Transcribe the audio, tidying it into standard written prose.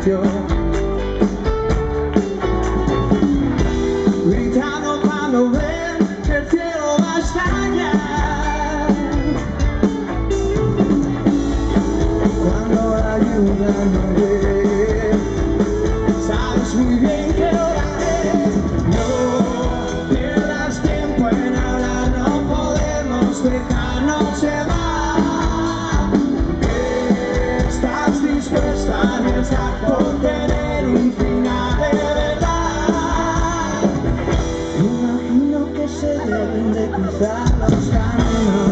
silencio, gritando cuando ven que el cielo va a estallar, cuando la lluvia no llegue, sabes muy bien que hora es. No pierdas tiempo en hablar, no podemos dejarnos llevar. Estás dispuesta a arriesgar por tener un final de verdad. Me imagino que se deben de cruzar los caminos.